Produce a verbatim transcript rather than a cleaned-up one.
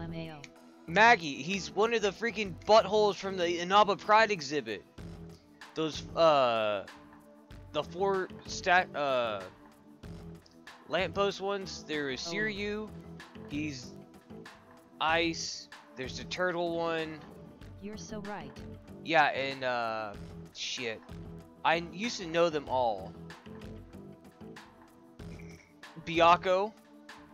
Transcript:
Mayo. Maggie, he's one of the freaking buttholes from the Inaba Pride exhibit. Those, uh, the four stack, uh, lamppost ones. There is Oh. Siryu. He's Ice. There's the turtle one. You're so right. Yeah, and, uh, shit. I used to know them all. Byakuo.